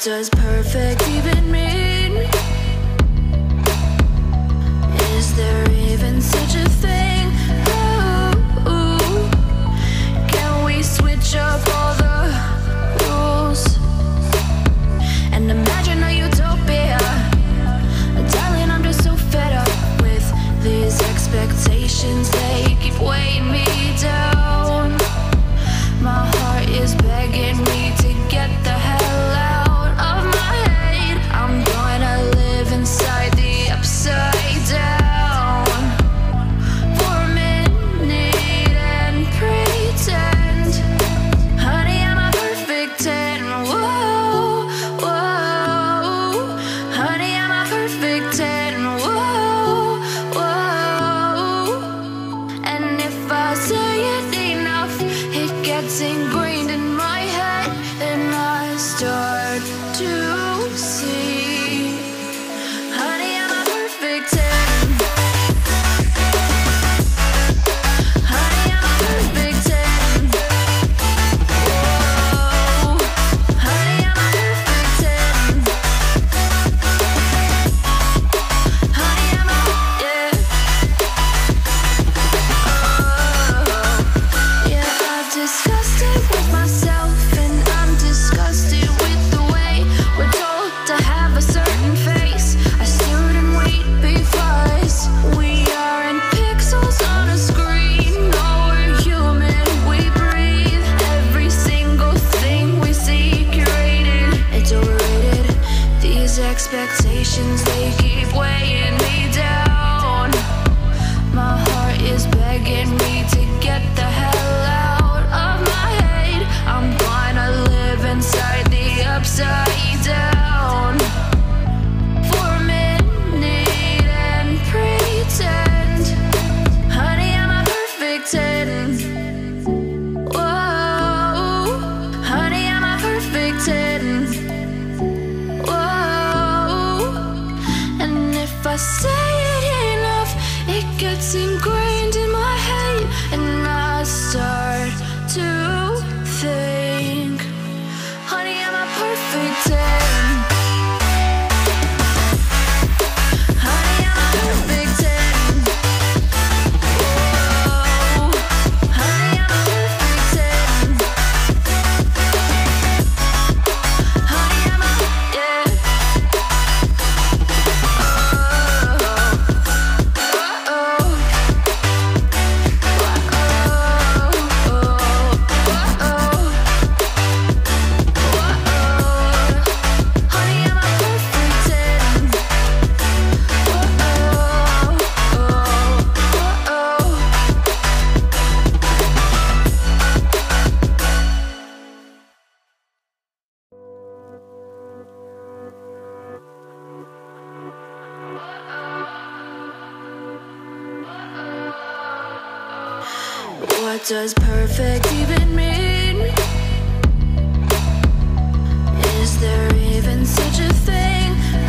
does perfect even mean? Is there even such a thing? Ooh, can we switch up all the rules and imagine a utopia? Darling, I'm just so fed up with these expectations. They keep weighing me down. My heart is begging me to get the hell out of my head. I'm gonna live inside the upside down for a minute and pretend, honey, I'm a perfect 10. Whoa, whoa, honey, I'm a perfect 10. Whoa, whoa, and if I say it enough, it gets ingrained in my head, and I start to see, honey, I'm a perfect 10. Honey, I'm a perfect 10. Whoa, honey, I'm a perfect 10. Honey, I'm a, yeah. Oh, yeah, I've discussed it with myself, and I'm disgusted with the way we're told to have a certain face. I stood and wait because we aren't pixels on a screen. No, we're human, we breathe. Every single thing we see curated, it's overrated. These expectations, they keep weighing me down. My heart is begging me to get the hell out of my head. I'm gonna live inside the upside down for a minute and pretend, honey, I'm a perfect 10. Whoa, honey, I'm a perfect 10. Whoa, and if I say it enough, it gets ingrained in my head, and I start to think, honey, I'm a perfect 10. Honey, I'm a perfect 10. Whoa, honey, I'm a perfect 10. Honey, I'm a, yeah. What does perfect even mean? Is there even such a thing?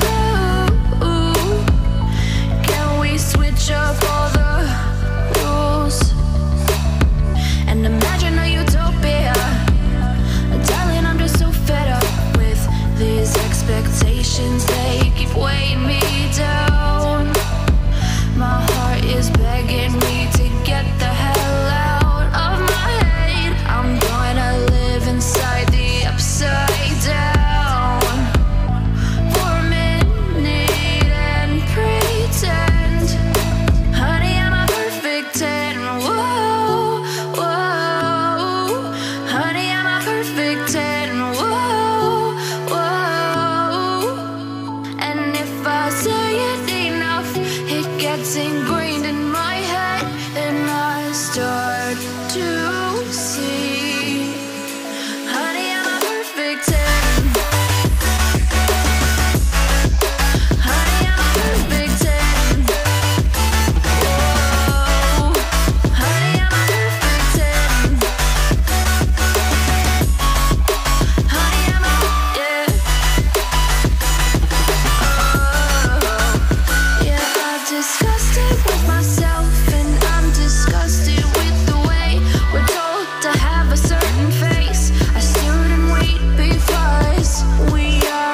Ooh, can we switch up all the rules and imagine a utopia? Darling, I'm just so fed up with these expectations. They keep weighing me down. My heart is begging me to get the hell out of my head. I'm gonna live inside the upside down for a minute and pretend, honey, I'm a perfect 10. Whoa, whoa, honey, I'm a perfect 10. Whoa, whoa, and if I say it enough, it gets ingrained in my head, and I start to see, honey, I'm a perfect 10. Honey, I'm a perfect 10. Whoa, honey, I'm a perfect 10. Honey, I'm a, yeah. Oh, yeah, I've discussed it with myself, and I'm disgusted with the way we're told to have a certain face. I stood and wait because we are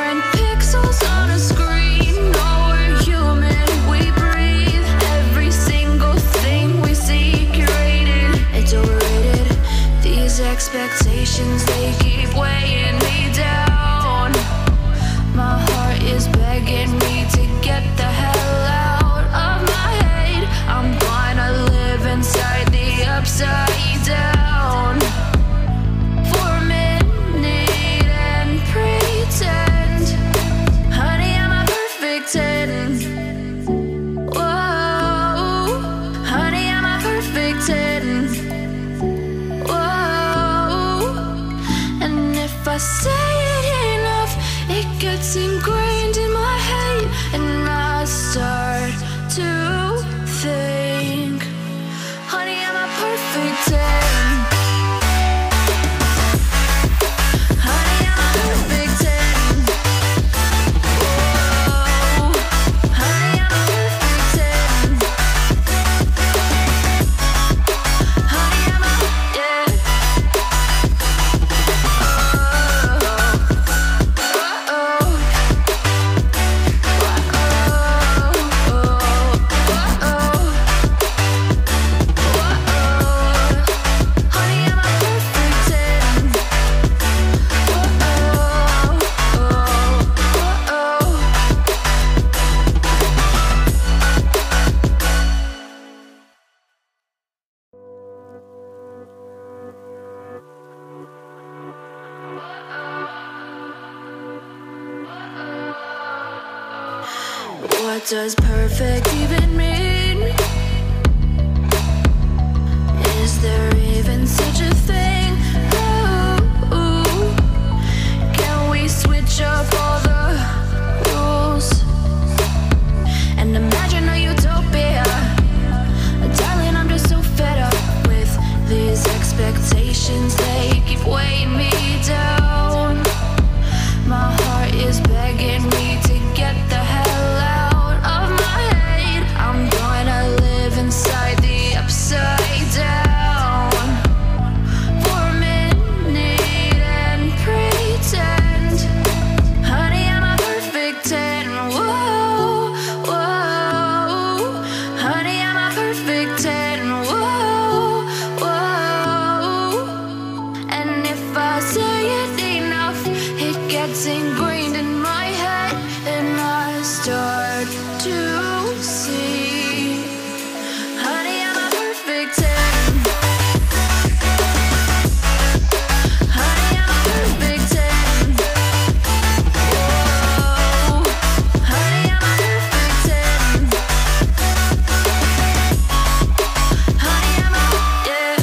does perfect even mean? Is there even such a thing? Ooh, can we switch up all the rules and imagine a utopia? Darling, I'm just so fed up with these expectations. They keep weighing me down. My heart is begging me to get the hell out of my head. I'm gonna live inside the upside down for a minute and pretend, honey, I'm a perfect 10. Whoa, whoa, honey, I'm a perfect 10. Whoa, whoa, and if I say it enough, it gets ingrained in my head, and I start to see, honey, I'm a perfect 10. Honey, I'm a perfect 10. Whoa, honey, I'm a perfect 10. Honey, I'm a, yeah.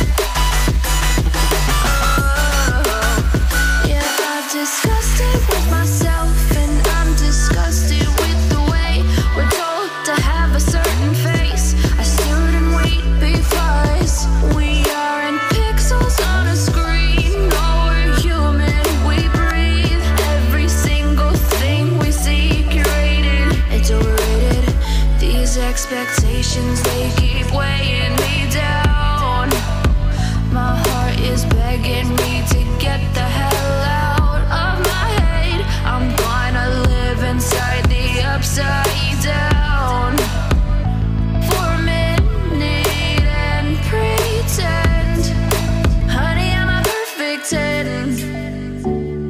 Yeah, I've discussed it with myself, and I'm disgusted with the way we're told to have a certain face. I stood and wait because we aren't pixels on a screen. No, we're human, we breathe. Every single thing we see curated, it's overrated. These expectations, they keep weighing me down. My heart is begging me to get the hell out of my head. I'm gonna live inside the upside down for a minute and pretend, honey, I'm a perfect 10.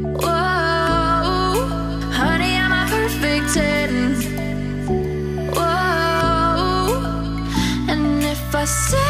Whoa, honey, I'm a perfect 10. Whoa, and if I say